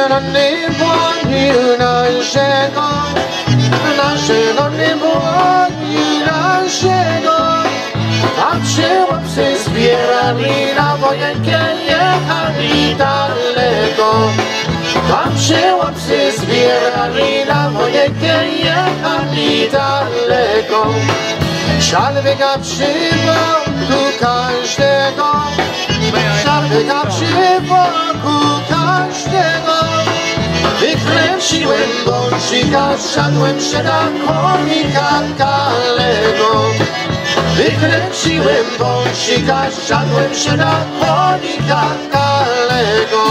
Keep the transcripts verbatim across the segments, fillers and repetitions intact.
nie błonił naszego, naszego nie błonił naszego. Tam się łapsy zbierali, na wojenkę jechali daleko. Tam się łapsy zbierali, na wojenkę jechali daleko. Żal wyga przy boku każdego, żal wyga przy boku każdego. Wykręciłem bączika, siadłem się na konika kalego. Wykręciłem bączika, siadłem się na konika kalego.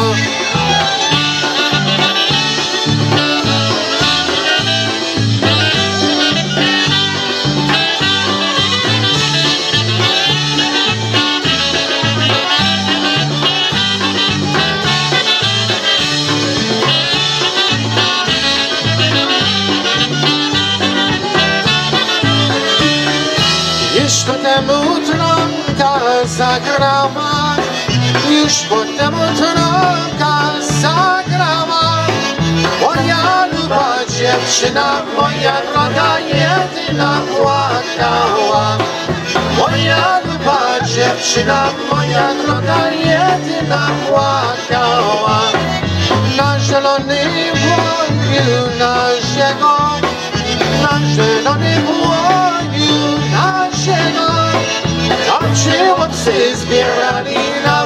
Już potem trąbka zagrała, już potem trąbka zagrała. Moja luba dziewczyna, moja droga jedyna płakała. Moja luba dziewczyna, moja droga jedyna płakała. Na zielony błoniu naszego, na zielony błoniu naszego. Tam się łapsy zbierali na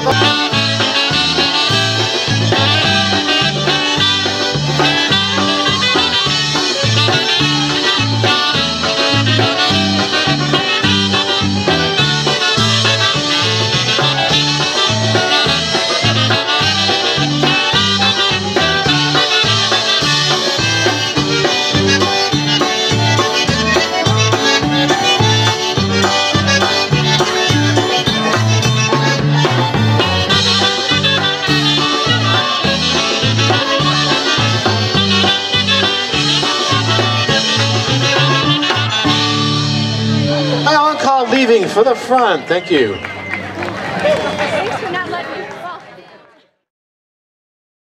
Leaving for the front. Thank you.